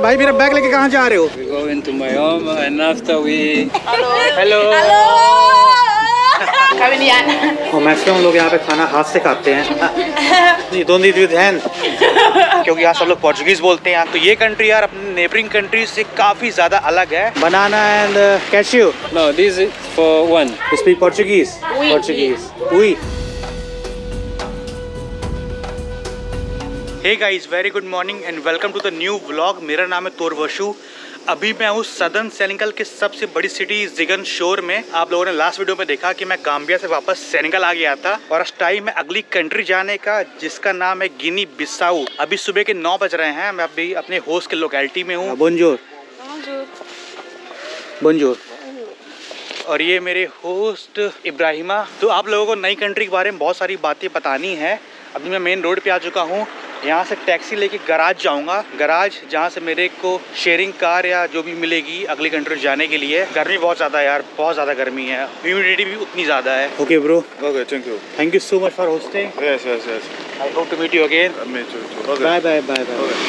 भाई मेरा बैग लेके कहाँ जा रहे हो? We go into my home and after we. Hello. Kami maximum लोग यहाँ पे खाना हाथ से खाते हैं। You don't eat with hand। क्योंकि यहाँ सब लोग पोर्चुगीज बोलते हैं। तो ये कंट्री यार अपने नेबरिंग कंट्री से काफी ज्यादा अलग है। Banana and cashew. No, this is for one. You speak Portuguese? Portuguese. Oui. Hey guys, very good morning and welcome to the new vlog। मेरा नाम है तोरवशु। अभी मैं हूँ सदर्न सेनेगल के सबसे बड़ी सिटी जिगनशोर में। आप लोगों ने लास्ट वीडियो में देखा कि मैं गाम्बिया से वापस सेनेगल आ गया था और आज टाइम है अगली कंट्री जाने का, जिसका नाम है गिनी बिसाऊ। अभी सुबह के 9 बज रहे हैं। मैं अभी अपने होस्ट के लोकेलिटी में हूँ। बोंजोर। बोंजोर। और ये मेरे होस्ट इब्राहिमा। तो आप लोगों को नई कंट्री के बारे में बहुत सारी बातें बतानी है। अभी मैं मेन रोड पे आ चुका हूँ। यहाँ से टैक्सी लेके गराज जाऊँगा, गराज जहाँ से मेरे को शेयरिंग कार या जो भी मिलेगी अगली कंट्री जाने के लिए। गर्मी बहुत ज़्यादा है यार, बहुत ज़्यादा गर्मी है, ह्यूमिडिटी भी उतनी ज़्यादा है। Okay bro, okay, thank you so much for hosting. Yes yes yes, I hope to meet you again. Bye bye bye bye.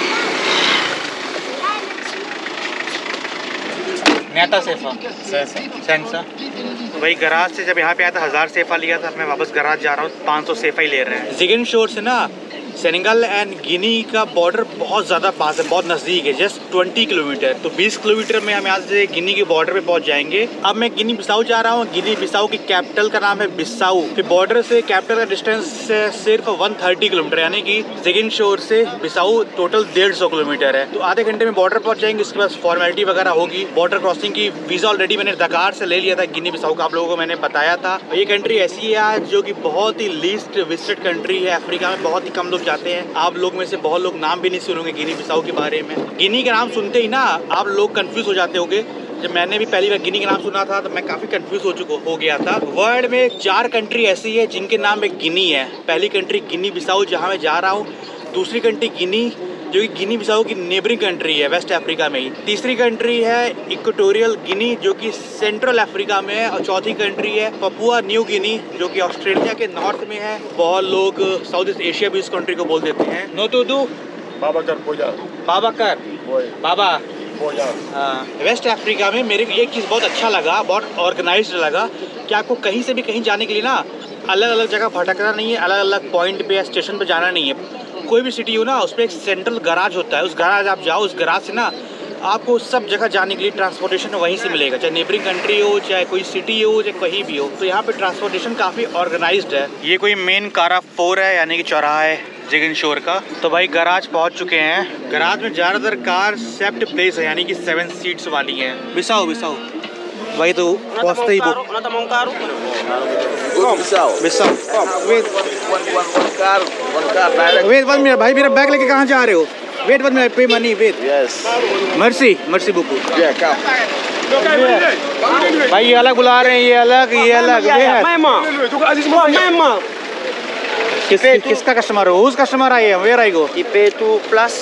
नेता सेफा सेंसा भाई, गराज से जब यहाँ पे आया था 1000 सेफा लिया था। मैं वापस गराज जा रहा हूँ, 500 सेफा ही ले रहे हैं। जिगनशोर से ना सेनेगल एंड गिनी का बॉर्डर बहुत ज़्यादा पास है, बहुत नज़दीक है, जस्ट 20 किलोमीटर। तो 20 किलोमीटर में हम यहाँ से गिनी के बॉर्डर पे पहुँच जाएंगे। अब मैं गिनी बिसाऊ जा रहा हूँ। गिनी बिसाऊ की कैपिटल का नाम है बिसाऊ। फिर बॉर्डर से कैपिटल का डिस्टेंस सिर्फ 130 किलोमीटर, यानी कि जिगनशोर से बिसाऊ टोटल 150 किलोमीटर है। तो आधे घंटे में बॉर्डर पहुँच जाएंगे। उसके बाद फॉर्मेलिटी वगैरह होगी। बॉर्डर क्रॉसिंग की वीज़ा ऑलरेडी मैंने डकार से ले लिया था। गिनी बिसाऊ का आप लोगों को मैंने बताया था। ये कंट्री ऐसी है जो कि बहुत ही लीस्ट विजिटेड कंट्री है। अफ्रीका में बहुत ही कम लोग जाते हैं। आप लोग में से बहुत लोग नाम भी नहीं सुनोगे गिनी बिसाऊ के बारे में। गिनी का नाम सुनते ही ना आप लोग कंफ्यूज हो जाते होंगे। जब मैंने भी पहली बार गिनी का नाम सुना था तो मैं काफ़ी कंफ्यूज हो गया था। वर्ल्ड में 4 कंट्री ऐसी है जिनके नाम में गिनी है। पहली कंट्री गिनी बिसाऊ जहाँ मैं जा रहा हूँ। दूसरी कंट्री गिनी जो कि गिनी बिसाऊ की नेबरिंग कंट्री है वेस्ट अफ्रीका में ही। तीसरी कंट्री है इक्वेटोरियल गिनी जो कि सेंट्रल अफ्रीका में है। और चौथी कंट्री है पपुआ न्यू गिनी जो कि ऑस्ट्रेलिया के नॉर्थ में है। बहुत लोग साउथ ईस्ट एशिया भी इस कंट्री को बोल देते हैं। नोतुदू बाबा। वेस्ट अफ्रीका में मेरे को ये चीज़ बहुत अच्छा लगा, बहुत ऑर्गेनाइज्ड लगा कि आपको कहीं से भी कहीं जाने के लिए ना अलग अलग जगह भटकना नहीं है, अलग अलग पॉइंट पे या स्टेशन पे जाना नहीं है। कोई भी सिटी हो ना उस पर एक सेंट्रल गराज होता है। उस गराज आप जाओ, उस गराज से ना आपको सब जगह जाने के लिए ट्रांसपोर्टेशन वहीं से मिलेगा, चाहे नेबरिंग कंट्री हो, चाहे कोई सिटी हो, चाहे कहीं भी हो। तो यहाँ पे ट्रांसपोर्टेशन काफ़ी ऑर्गेनाइज्ड है। ये कोई मेन काराफोर है, यानी कि चौराहा है जिगनशोर का। तो भाई गराज पहुँच चुके हैं। गराज में ज़्यादातर कार सेफ्ट प्लेस है, यानी कि 7 सीट्स वाली हैं। बिसाऊ भाई तो पहुँचते ही बुक वेट 1 मिनट भाई, मेरा बैग लेके कहाँ जा रहे हो? Wait 1 minute, pay money wait. मर्सी बुकू। भाई ये अलग बुला रहे हैं, ये अलग ये अलग। किसका कस्टमर हो? उस कस्टमर आई है। Where I go? You pay 2 plus?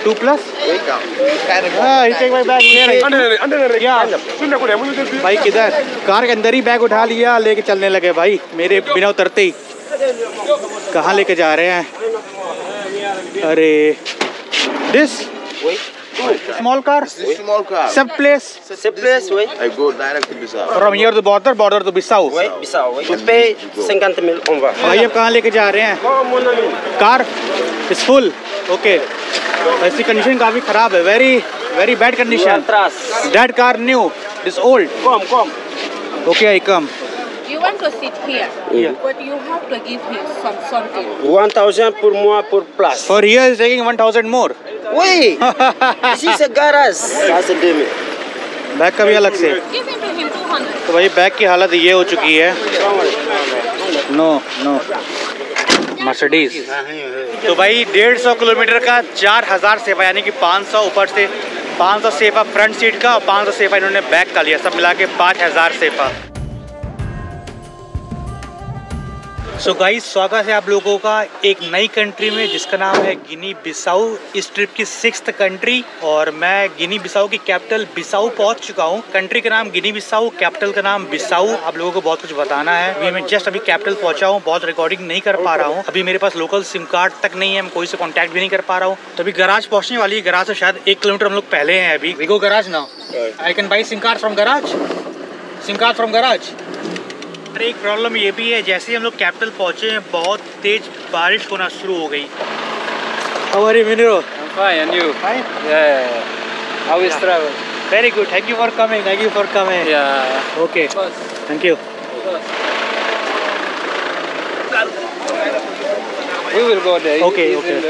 भाई किधर? कार के अंदर ही बैग उठा लिया, लेके चलने लगे भाई मेरे बिना उतरते ही। कहाँ लेके जा रहे हैं? अरे this small car? Small car. Same place, wait. I go direct to Bissau. From here to border to Bissau. Wait, Bissau, wait. You pay 50 mil on va. भाई अब कहाँ लेके जा रहे हैं? Car is full. Okay. इसकी condition काफी खराब है, very bad condition. That car new, this old. Come. Okay, I come. You want to sit here, but you have to give him something. 1000 per mois per plus. For here is taking 1000 more. Wait, this is a garage. That's a demi. Bag का भी अलग से। Give him to him 200. तो भाई bag की हालत ये हो चुकी है। No Mercedes. तो भाई 150 किलोमीटर का 4000 सेफा, यानी कि 500 ऊपर से 500 सेफा फ्रंट सीट का और 500 सेफा इन्होंने बैक का लिया, सब मिला के 5000 सेफा। सो गाइस, स्वागत है आप लोगों का एक नई कंट्री में जिसका नाम है गिनी बिसाऊ। इस ट्रिप की 6th कंट्री और मैं गिनी बिसाऊ की कैपिटल बिसाऊ पहुंच चुका हूं। कंट्री का नाम गिनी बिसाऊ, कैपिटल का नाम बिसाऊ। आप लोगों को बहुत कुछ बताना है। अभी मैं जस्ट अभी कैपिटल पहुंचा हूं, बहुत रिकॉर्डिंग नहीं कर पा रहा हूं। अभी मेरे पास लोकल सिम कार्ड तक नहीं है, मैं कोई से कॉन्टैक्ट भी नहीं कर पा रहा हूँ। तो अभी गराज पहुंचने वाली है। गराज से शायद 1 किलोमीटर हम लोग पहले हैं। अभी we go garage now. I can buy SIM card from garage. SIM card from garage. एक प्रॉब्लम ये भी है, जैसे हम लोग कैपिटल पहुंचे हैं बहुत तेज बारिश होना शुरू हो गई। How are you, Muniro? I'm fine, and you? Fine? Yeah. How is travel? Very good. Thank you for coming. Thank you for coming. Yeah. Okay. Thank you. We will go there. Okay, He's okay. in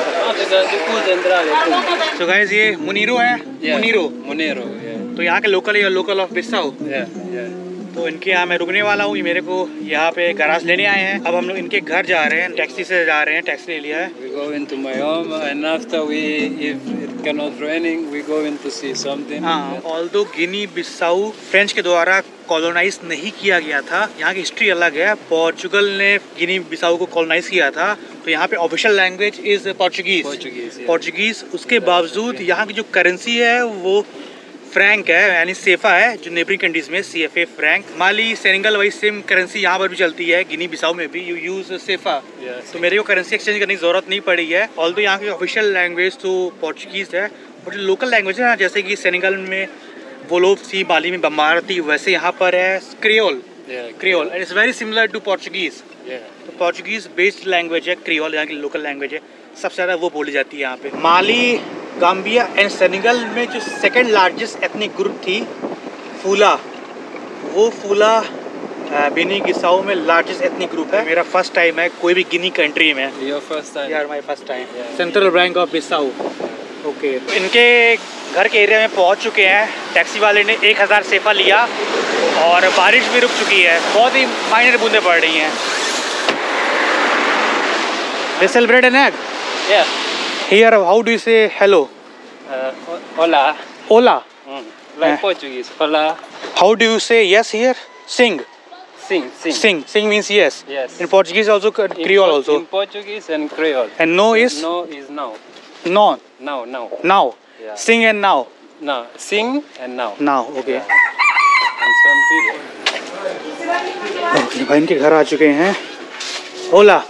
the So guys, ये मुनीरो है। Yeah. मुनीरो। Monero, yeah. तो यहाँ के local है, local of Bissau. Yeah, yeah. तो इनके यहाँ मैं रुकने वाला हूँ। ये मेरे को यहाँ पे गराज लेने आए हैं। अब हम लोग इनके घर जा रहे हैं, टैक्सी से जा रहे हैं, टैक्सी ले लिया है। We go into my home, and after if it cannot raining, we go in to see something. हाँ, ऑल्दो गिनी बिसाऊ फ्रेंच के द्वारा कॉलोनाइज नहीं किया गया था। यहाँ की हिस्ट्री अलग है। पोर्चुगल ने गिनी बिसाऊ को कॉलोनाइज किया था, तो यहाँ पे official language is Portuguese. Portuguese. उसके बावजूद यहाँ की जो करेंसी है वो फ्रैंक है, यानी सेफा है, जो नेबरिंग कंट्रीज में CFA फ्रैंक। माली, सेनेगल वही सेम करेंसी यहाँ पर भी चलती है। गिनी बिसाऊ में भी यू यूज सेफा। तो मेरे को करेंसी एक्सचेंज करने की जरूरत नहीं पड़ी है। ऑल्दो यहाँ की ऑफिशियल लैंग्वेज तो पोर्चुगीज है, और जो लोकल लैंग्वेज है ना, जैसे कि सेनेगल में वोलोफ थी, माली में बम्बारा थी, वैसे यहाँ पर है Creole. Creole and it's very similar to Portuguese. तो पोर्चुगीज बेस्ड लैंग्वेज है क्रियोल, यहाँ की लोकल लैंग्वेज है। सबसे ज़्यादा वो बोली जाती है यहाँ पे। माली, गाम्बिया एंड सेनेगल में जो सेकंड लार्जेस्ट एथनिक ग्रुप थी फूला, वो फूला गिनी बिसाऊ में लार्जेस्ट एथनिक ग्रुप है। मेरा फर्स्ट टाइम है कोई भी गिनी कंट्री में। Your first time? यार my first time. Central bank of Bissau. Okay, इनके घर के एरिया में पहुंच चुके हैं। टैक्सी वाले ने 1000 सेफा लिया और बारिश भी रुक चुकी है, बहुत ही माइनर बूंदें पड़ रही हैं। They sell bread and egg? Yeah. Here, how do you say hello? Hola. Hola. Like Portuguese. Hola. How do you say yes here? Sing. Sing. Sing. Sing means yes. Yes. In Portuguese also, Creole also. In Portuguese and Creole. And no is? No is now. No. Now. Now. Yeah. Sing and now. Now. Sing and now. Now. Okay. And some people. Okay. भाई इनके घर आ चुके हैं। Hola.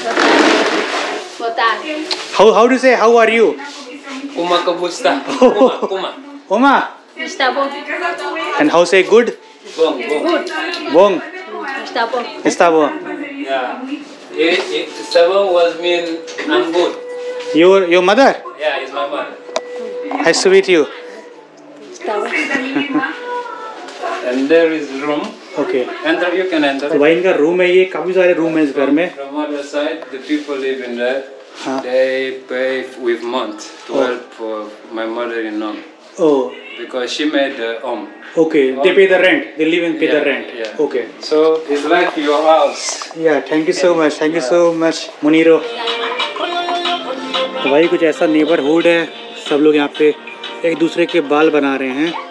How do you say how are you? Kuma kabusta. Kuma. Oma. Está bom. And how say good? Bom. Bom. Está bom. Está bom. Yeah. Está bom was mean I'm good. Your mother? Yeah, it's my mother. Nice to meet you. Está bom. And there is room. Okay. Enter. You can enter. तो भाई इनका room है ये, काफी सारे room है इस घर में। From other side, the people live in there. हाँ। They pay with month to help for my mother-in-law Oh. because she made the home. Okay. They pay the rent. They live and pay the rent. Yeah. Okay. So it's like your house. Yeah. Thank you so much. Thank you so much, Muniro. तो भाई कुछ ऐसा neighbourhood है, सब लोग यहाँ पे एक दूसरे के बाल बना रहे हैं।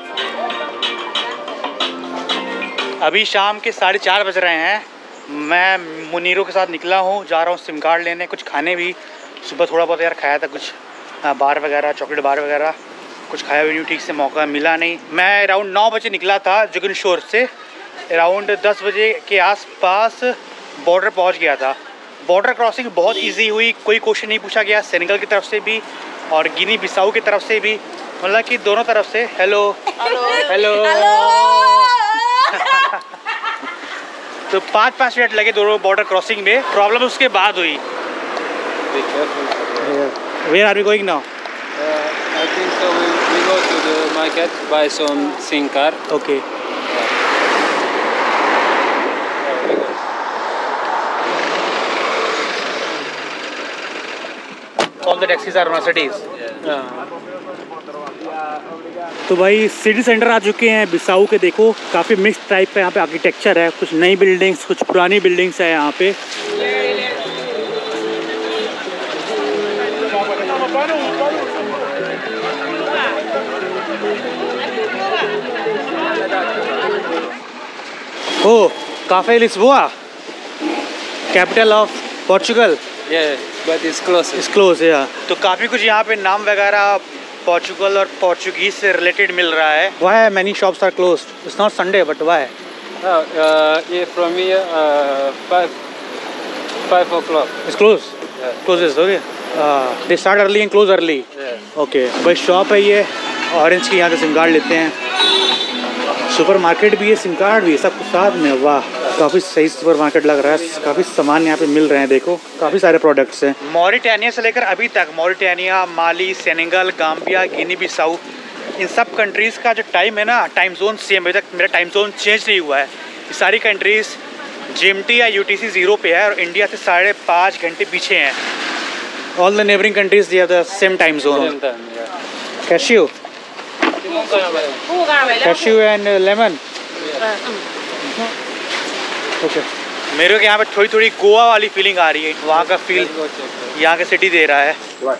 अभी शाम के 4:30 बज रहे हैं। मैं मुनीरो के साथ निकला हूँ, जा रहा हूँ सिम कार्ड लेने, कुछ खाने भी। सुबह थोड़ा बहुत यार खाया था, कुछ बार वगैरह, चॉकलेट बार वगैरह, कुछ खाया भी नहीं, ठीक से मौका मिला नहीं। मैं अराउंड 9 बजे निकला था जुगिन शोर से। अराउंड 10 बजे के आसपास बॉर्डर पहुँच गया था। बॉर्डर क्रॉसिंग बहुत ईजी हुई, कोई क्वेश्चन नहीं पूछा गया, सेनेगल की तरफ से भी और गिनी बिसाऊ की तरफ से भी, मतलब कि दोनों तरफ से। Hello hello. तो 5 मिनट लगे दोनों बॉर्डर क्रॉसिंग में। प्रॉब्लम उसके बाद हुई। Be careful. Where are we going now? I think so. We go to the market buy some SIM card. Okay. All the taxis are Mercedes. तो भाई city centre आ चुके हैं बिसाऊ के। देखो काफ़ी मिक्स टाइप का यहाँ पे आर्किटेक्चर है, कुछ नई बिल्डिंग्स, कुछ पुरानी बिल्डिंग्स है यहाँ पे। Oh, Café Lisboa. Capital of Portugal. Yeah, but it's close. इस क्लोज या तो काफ़ी कुछ यहाँ पे नाम वगैरह पोर्चुगल और पोर्चुगीज से रिलेटेड मिल रहा है। Why many shops are close? It's not Sunday but why? Yeah, from here, 5 o'clock. It's close. Yeah. Closes हो गया। They start early and close early. Yeah. Okay भाई शॉप है ये ऑरेंज की, यहाँ से सिम कार्ड लेते हैं। सुपर मार्केट भी है, सिम कार्ड भी है, सब कुछ साथ में। वाह काफ़ी सही सुपर मार्केट लग रहा है, काफ़ी सामान यहाँ पे मिल रहे हैं। देखो काफ़ी सारे प्रोडक्ट्स हैं। मॉरिटानिया से लेकर अभी तक, Mauritania, Mali, Senegal, Gambia, Guinea Bissau, इन सब कंट्रीज़ का जो टाइम है ना, टाइम जोन सेम। अभी तक मेरा टाइम जोन चेंज नहीं हुआ है। ये सारी कंट्रीज़ GMT या UTC 0 पे है और इंडिया से 5.5 घंटे पीछे हैं। All the neighbouring countries they have the same time zone. Same time, yeah. Cashew and lemon. Okay मेरे को यहाँ पे थोड़ी थोड़ी गोवा वाली फीलिंग आ रही है। वहाँ का फील यहाँ का सिटी दे रहा है।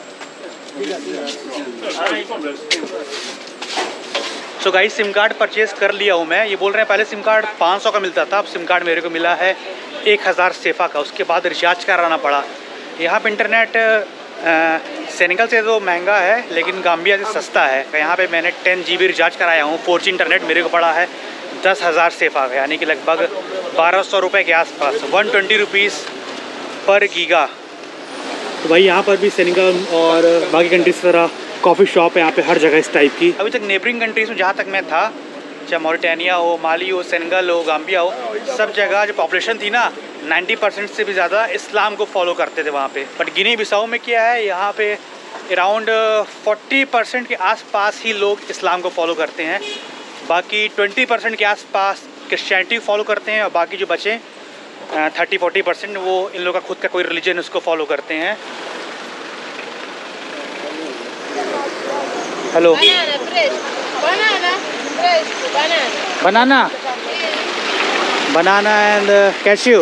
So guys SIM card purchase कर लिया हूँ मैं। ये बोल रहे हैं पहले सिम कार्ड 500 का मिलता था, अब सिम कार्ड मेरे को मिला है 1000 सेफा का। उसके बाद रिचार्ज कराना पड़ा। यहाँ पे इंटरनेट सेनेगल से तो महंगा है लेकिन गाम्बिया से सस्ता है। यहाँ पे मैंने 10 GB रिचार्ज कराया हूँ। 4G इंटरनेट मेरे को पड़ा है 10,000 सेफा का, यानी कि लगभग 1200 रुपये के आसपास, 120 रुपीज़ पर गीगा। तो भाई यहाँ पर भी सेनेगल और बाकी कंट्रीज तरह कॉफ़ी शॉप है यहाँ पे हर जगह इस टाइप की। अभी तक नेबरिंग कंट्रीज़ में जहाँ तक मैं था, चाहे मॉरिटानिया हो, माली हो, सेनेगल हो, गाम्बिया हो, सब जगह जो पॉपुलेशन थी ना 90% से भी ज़्यादा इस्लाम को फॉलो करते थे वहाँ पे। बट गिनी बिसाऊ में क्या है, यहाँ पे अराउंड 40% के आसपास ही लोग इस्लाम को फॉलो करते हैं। बाकी 20% के आसपास क्रिश्चियनिटी फॉलो करते हैं और बाकी जो बचे 30-40% वो इन लोगों का खुद का कोई रिलीजन उसको फॉलो करते हैं। Hello banana and cashew.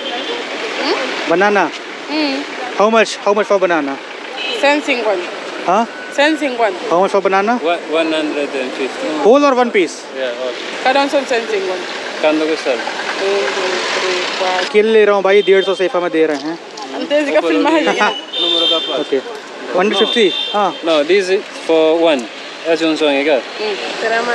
Banana how much for banana? 150. हाँ 150. How much for banana? 150. Whole और one piece? Yeah, okay. Kadang son 150. Kando ko sir. 1, 2, 3, 4. किल ले रहा हूँ भाई, 150 सेफा में दे रहे हैं। Antes ka filmahan niya. Numero ka pa. Okay 150। हाँ No, this is for one. As yung song ika. Tara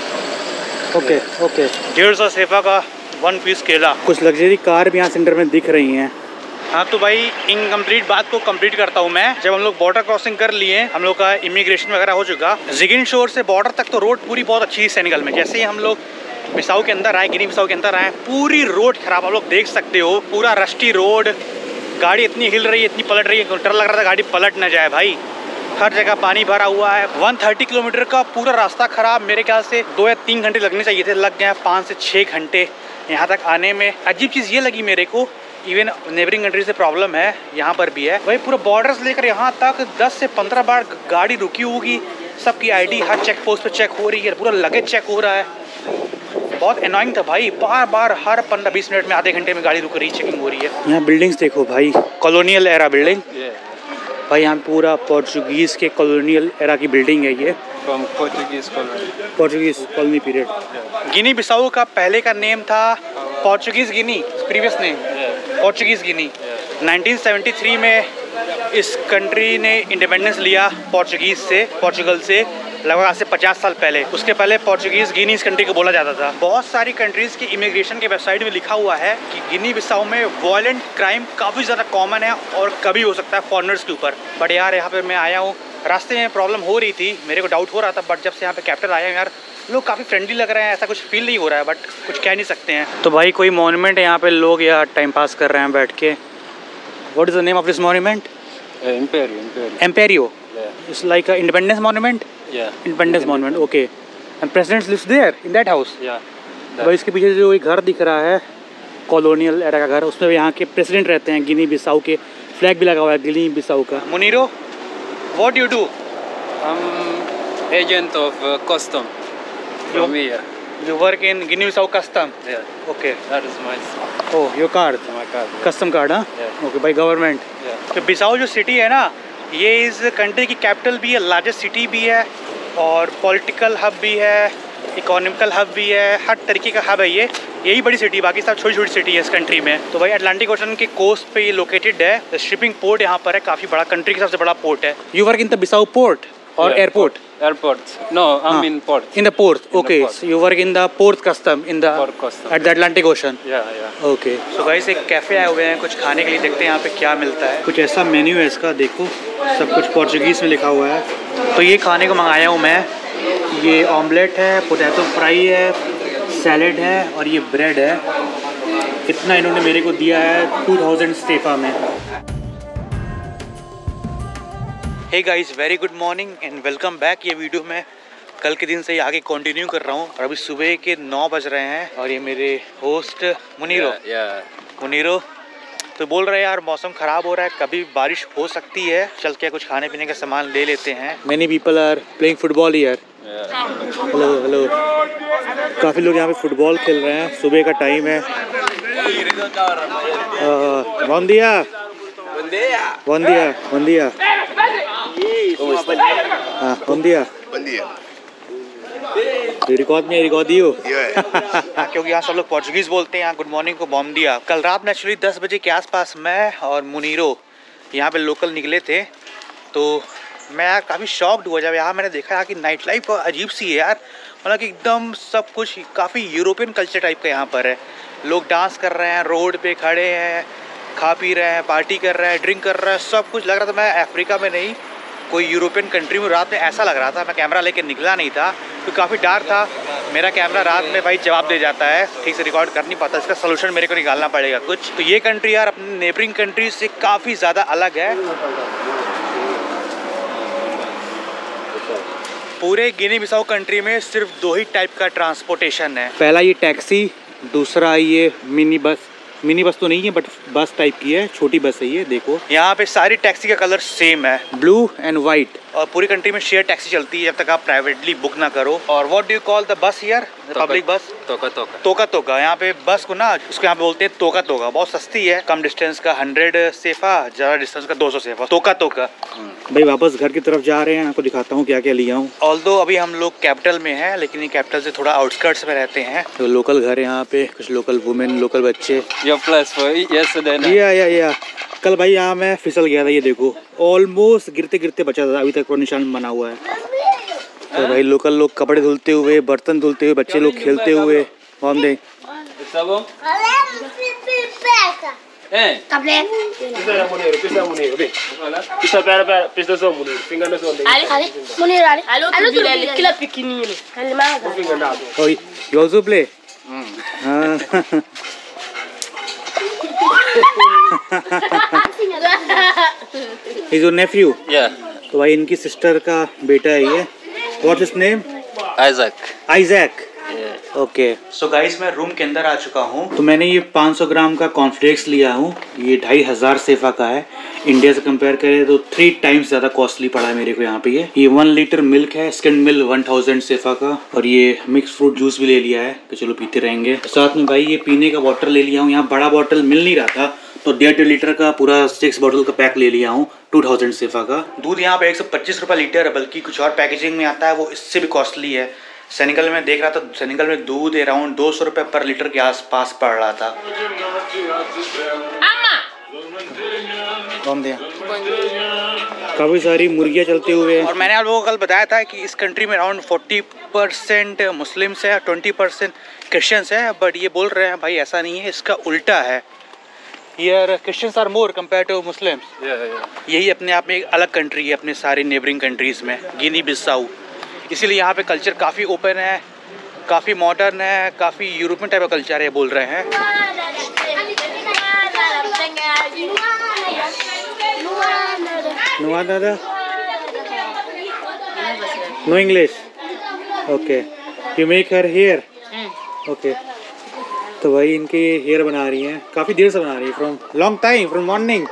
okay okay 150 CFA का 1 पीस केला। कुछ लग्जरी कार भी यहाँ सेंटर में दिख रही हैं। हाँ तो भाई इनकम्प्लीट बात को कंप्लीट करता हूँ मैं। जब हम लोग बॉर्डर क्रॉसिंग कर लिए, हम लोग का इमिग्रेशन वगैरह हो चुका, जिगिन शोर से बॉर्डर तक तो रोड पूरी बहुत अच्छी है सेनेगल में। जैसे ही हम लोग बिसाऊ के अंदर आए, गिनी बिसाऊ के अंदर आए, पूरी रोड खराब, आप लोग देख सकते हो, पूरा रस्टी रोड। गाड़ी इतनी हिल रही है, इतनी पलट रही है, डर लग रहा था गाड़ी पलट ना जाए भाई। हर जगह पानी भरा हुआ है। 130 किलोमीटर का पूरा रास्ता ख़राब। मेरे ख्याल से 2 या 3 घंटे लगने चाहिए थे, लग गए 5 से 6 घंटे यहाँ तक आने में। अजीब चीज़ ये लगी मेरे को, इवन नेबरिंग कंट्री से प्रॉब्लम है, यहाँ पर भी है भाई। पूरा बॉर्डर से लेकर यहाँ तक 10 से 15 बार गाड़ी रुकी होगी। सबकी ID हर चेक पोस्ट पे चेक हो रही है, पूरा लगेज चेक हो रहा है। बहुत एनॉइंग था भाई, बार बार हर 15-20 मिनट में, आधे घंटे में गाड़ी रुक रही, चेकिंग हो रही है। यहाँ बिल्डिंग्स देखो भाई, कॉलोनियल एरा बिल्डिंग भाई। यहाँ पूरा पोर्चुगीज़ के कॉलोनियल एरा की बिल्डिंग है ये। From Portuguese colony. Portuguese colony period. Guinea Bissau का पहले का नेम था Portuguese Guinea, previous name Portuguese Guinea. 1973 में इस कंट्री ने इंडिपेंडेंस लिया पोर्चुगल से, लगभग आज से 50 साल पहले। उसके पहले पोर्चुगीज़ गिनी इस कंट्री को बोला जाता था। बहुत सारी कंट्रीज़ की इमिग्रेशन के वेबसाइट में लिखा हुआ है कि गिनी बिसाऊ में वायलेंट क्राइम काफ़ी ज़्यादा कॉमन है और कभी हो सकता है फॉरेनर्स के ऊपर। बट यार यहाँ पे मैं आया हूँ, रास्ते में प्रॉब्लम हो रही थी, मेरे को डाउट हो रहा था, बट जब से यहाँ पे कैपिटल आया यार लोग काफ़ी फ्रेंडली लग रहे हैं। ऐसा कुछ फील नहीं हो रहा है, बट कुछ कह नहीं सकते हैं। तो भाई कोई मॉन्यूमेंट है यहाँ पे, लोग यहाँ टाइम पास कर रहे हैं बैठ के। What is the name of this monument? Imperio. It's like a independence monument. Independence monument, okay. And president lives there in that house. भाई इसके पीछे जो एक घर दिख रहा है, कॉलोनियल एरा का घर, उसमें यहाँ के प्रेसिडेंट रहते हैं। गिनी बिसाऊ के फ्लैग भी लगा हुआ है गिनी बिसाऊ का। मुनीरो, what you do? I'm agent of custom from here. You work in Guinea Bissau custom? Yeah. Okay. That is my Oh, your card? my card. Custom card, हाँ? Yeah. Okay, by government. Yeah. तो बिसाऊ जो city है ना, ये इस country की capital भी है, लार्जेस्ट सिटी भी है और पॉलिटिकल हब भी है, इकोनॉमिकल हब भी है, हर तरीके का हब है ये। यही बड़ी सिटी, बाकी सब छोटी छोटी सिटी है इस कंट्री में। तो भाई अटलांटिक ओशन के कोस्ट पे ये लोकेटेड है। शिपिंग पोर्ट यहाँ पर है, काफ़ी बड़ा, कंट्री का सबसे बड़ा पोर्ट है। You work in the Bissau port और airport? Airport. No, I'm in port. In the port. In the Okay. port. So you work in the port custom in the Port custom. at the Atlantic Ocean. Yeah, yeah. Okay. So guys एक cafe आए हुए हैं कुछ खाने के लिए, देखते हैं यहाँ पे क्या मिलता है। कुछ ऐसा मेन्यू है इसका, देखो सब कुछ पोर्चुगीज में लिखा हुआ है। तो ये खाने को मंगाया हूँ मैं। ये ऑमलेट है, पोटैटो फ्राई है, सैलेड है और ये ब्रेड है। इतना इन्होंने मेरे को दिया है 2000 सेफा में। Hey guys, very good morning and welcome back. ये वीडियो मैं कल के दिन से आगे कंटिन्यू कर रहा हूँ और अभी सुबह के 9 बज रहे हैं और ये मेरे होस्ट मुनीरो मुनीरो तो बोल रहे हैं यार मौसम ख़राब हो रहा है, कभी बारिश हो सकती है, चल के कुछ खाने पीने का सामान ले लेते हैं। Many people are playing football here. Hello hello, काफ़ी लोग यहाँ पे फुटबॉल खेल रहे हैं, सुबह का टाइम है। बॉन दिया buen día, buen día. Buen día. Buen día. Record में रिकॉर्ड दियो क्योंकि यहाँ सब लोग पोर्चुगीज बोलते हैं। यहाँ गुड मॉर्निंग को बॉम दिया। कल रात में एक्चुअली 10 बजे के आसपास मैं और मुनीरो यहाँ पे लोकल निकले थे, तो मैं यार काफ़ी शॉक्ड हुआ जब यहाँ मैंने देखा यार कि नाइट लाइफ अजीब सी है यार। मतलब कि एकदम सब कुछ काफ़ी यूरोपियन कल्चर टाइप का यहाँ पर है। लोग डांस कर रहे हैं, रोड पे खड़े हैं, खा पी रहे हैं, पार्टी कर रहे हैं, ड्रिंक कर रहे हैं, सब कुछ लग रहा था मैं अफ्रीका में नहीं कोई यूरोपियन कंट्री में। रात में ऐसा लग रहा था, मैं कैमरा लेके निकला नहीं था क्योंकि काफ़ी डार्क था। मेरा कैमरा रात में भाई जवाब दे जाता है, ठीक से रिकॉर्ड कर नहीं पाता, इसका सोल्यूशन मेरे को निकालना पड़ेगा कुछ। तो ये कंट्री यार अपने नेबरिंग कंट्री से काफ़ी ज़्यादा अलग है। पूरे गिनी बिसाऊ कंट्री में सिर्फ 2 ही टाइप का ट्रांसपोर्टेशन है। पहला ये टैक्सी, दूसरा ये मिनी बस। मिनी बस तो नहीं है बट बस टाइप की है, छोटी बस है ये। देखो यहाँ पे सारी टैक्सी का कलर सेम है, ब्लू एंड वाइट। और पूरी कंट्री में शेयर टैक्सी चलती है जब तक आप प्राइवेटली बुक ना करो। और what do you call the bus here? Public bus? तोका तोका। यहाँ पे बस को ना उसको यहाँ पे बोलते हैं तोका तोका। बहुत सस्ती है, कम डिस्टेंस का 100 सेफा, ज़्यादा डिस्टेंस का 200 सेफा। तोका तोका। भाई वापस घर की तरफ जा रहे हैं, आपको दिखाता हूँ क्या क्या लिया हूँ। ऑल्दो अभी हम लोग कैपिटल में हैं, लेकिन ये कैपिटल से थोड़ा आउटस्कर्ट्स में रहते हैं। तो लोकल घर है यहाँ पे, कुछ लोकल वुमेन, लोकल बच्चे। या कल भाई यहाँ मैं फिसल गया था, ये देखो ऑलमोस्ट गिरते गिरते बचा था, अभी तक पूरा निशान बना हुआ है। तो भाई लोकल लोग कपड़े धुलते हुए, बर्तन धुलते हुए, बच्चे लोग खेलते हुए। हम देख you also play? He's your nephew? Yeah. तो भाई इनकी सिस्टर का बेटा है ये। What's his name? Isaac. Okay so guys मैं रूम के अंदर आ चुका हूँ। तो मैंने ये 500 ग्राम का कॉर्नफ्लेक्स लिया हूँ, ये 2500 सेफा का है। इंडिया से कंपेयर करें तो 3 टाइम्स ज़्यादा कॉस्टली पड़ा है मेरे को यहाँ पे। ये 1 लीटर मिल्क है, स्किन मिल्क 1000 सेफा का। और ये मिक्स फ्रूट जूस भी ले लिया है कि चलो पीते रहेंगे। साथ में भाई ये पीने का वाटर ले लिया हूँ, यहाँ बड़ा बॉटल मिल नहीं रहा था तो 1.5 लीटर का पूरा 6 बॉटल का पैक ले लिया हूँ 2000 सेफा का। दूध यहाँ पे 125 रुपये लीटर है, बल्कि कुछ और पैकेजिंग में आता है वो इससे भी कॉस्टली है। सेनेगल में देख रहा था, सेनेगल में दूध अराउंड 200 रुपये पर लीटर के आसपास पड़ रहा था। काफ़ी सारी मुर्गियाँ चलते हुए। और मैंने आप लोगों को कल बताया था कि इस कंट्री में अराउंड 40% मुस्लिम्स है, 20% क्रिश्चियंस है। बट ये बोल रहे हैं भाई ऐसा नहीं है, इसका उल्टा है। Here Christians are more compared to Muslims. यही अपने आप में एक अलग कंट्री है अपने सारे नेबरिंग कंट्रीज में, गिनी बिसाऊ। इसीलिए यहाँ पे कल्चर काफ़ी ओपन है, काफ़ी मॉडर्न है, काफ़ी यूरोपियन टाइप का कल्चर है बोल रहे हैं। No English? Okay, you make her hair? Okay. तो भाई इनके हेयर बना रही हैं, काफ़ी देर से बना रही है, from long time, from morning.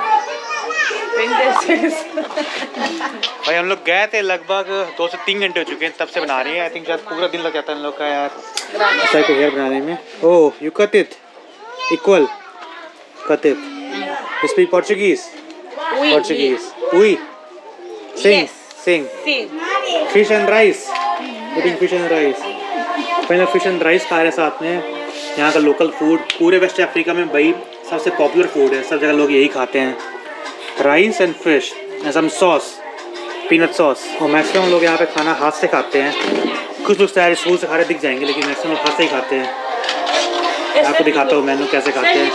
भाई हम लोग गए थे लगभग 2 से 3 घंटे हो चुके हैं, तब से बना रही है। आई थिंक शायद पूरा दिन लग जाता है इन लोग का यार इस टाइप के हेयर बनाने में। Oh you cut it equal, cut it. You speak Portuguese? Portuguese. We sing fish and rice, eating fish and rice. पहले फिश एंड राइस खा रहे साथ में, यहाँ का लोकल फूड पूरे वेस्ट अफ्रीका में भाई सबसे पॉपुलर फूड है, सब जगह लोग यही खाते हैं। Rice and fish and some sauce, peanut sauce. और मैक्सिमम लोग यहाँ पे खाना हाथ से खाते हैं। कुछ लोग शायद स्पून से खा रहे दिख जाएंगे, लेकिन मैक्सिमम लोग हाथ से ही खाते हैं। आपको दिखाता हूँ मेनू कैसे खाते हैं।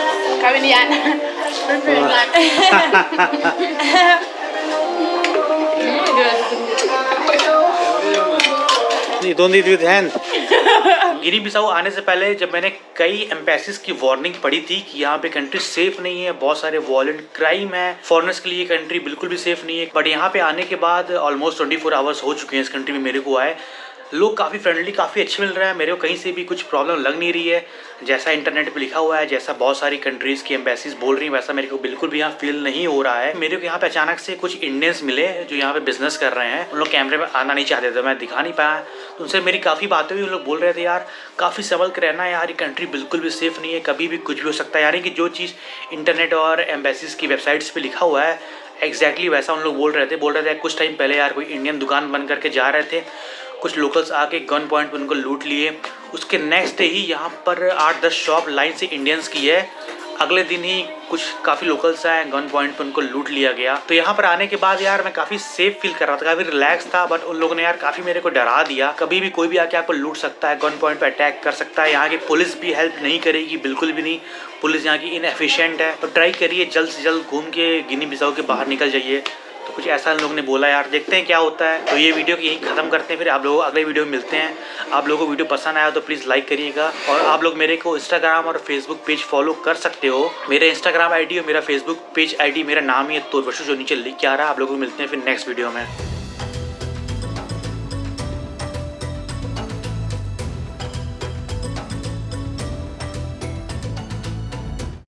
गिनी बिसाऊ आने से पहले जब मैंने कई एम्बेसीज की वार्निंग पढ़ी थी कि यहाँ पे कंट्री सेफ नहीं है, बहुत सारे वॉयलेंट क्राइम है, फॉरेनर्स के लिए कंट्री बिल्कुल भी सेफ नहीं है। बट यहाँ पे आने के बाद ऑलमोस्ट 24 आवर्स हो चुके हैं इस कंट्री में मेरे को आए। लोग काफ़ी फ्रेंडली, काफ़ी अच्छे मिल रहे हैं। मेरे को कहीं से भी कुछ प्रॉब्लम लग नहीं रही है। जैसा इंटरनेट पे लिखा हुआ है, जैसा बहुत सारी कंट्रीज़ की एम्बेसीज बोल रही हैं, वैसा मेरे को बिल्कुल भी यहाँ फील नहीं हो रहा है। मेरे को यहाँ पे अचानक से कुछ इंडियंस मिले जो यहाँ पे बिजनेस कर रहे हैं। उन लोग कैमरे में आना नहीं चाहते थे, मैं दिखा नहीं पाया। तो उनसे मेरी काफ़ी बातें हुई। उन लोग बोल रहे थे यार काफ़ी संभल कर रहना यार, ये कंट्री बिल्कुल भी सेफ़ नहीं है, कभी भी कुछ भी हो सकता है। यानी कि जो चीज़ इंटरनेट और एम्बेसीज की वेबसाइट्स पर लिखा हुआ है एग्जैक्टली वैसा उन लोग बोल रहे थे। कुछ टाइम पहले यार कोई इंडियन दुकान बंद करके जा रहे थे, कुछ लोकल्स आके गन पॉइंट पर उनको लूट लिए। उसके नेक्स्ट डे ही यहाँ पर 8-10 शॉप लाइन से इंडियंस की है। अगले दिन ही कुछ काफ़ी लोकल्स आए, गन पॉइंट पर उनको लूट लिया गया। तो यहाँ पर आने के बाद यार मैं काफ़ी सेफ फील कर रहा था, काफ़ी रिलैक्स था। बट उन लोगों ने यार काफ़ी मेरे को डरा दिया। कभी भी कोई भी आके आपको लूट सकता है, गन पॉइंट पर अटैक कर सकता है। यहाँ की पुलिस भी हेल्प नहीं करेगी, बिल्कुल भी नहीं। पुलिस यहाँ की इनएफिशिएंट है। तो ट्राई करिए जल्द से जल्द घूम के गिनी बिसाऊ के बाहर निकल जाइए। तो कुछ ऐसा लोगों ने बोला यार, देखते हैं क्या होता है। तो ये वीडियो यहीं ख़त्म करते हैं, फिर आप लोगों को अगले वीडियो में मिलते हैं। आप लोगों को वीडियो पसंद आया तो प्लीज़ लाइक करिएगा। और आप लोग मेरे को इंस्टाग्राम और फेसबुक पेज फॉलो कर सकते हो। मेरे इंस्टाग्राम आईडी और मेरा फेसबुक पेज आईडी मेरा नाम ही है तोरवशु, जो नीचे लिख के आ रहा है। आप लोगों को मिलते हैं फिर नेक्स्ट वीडियो में।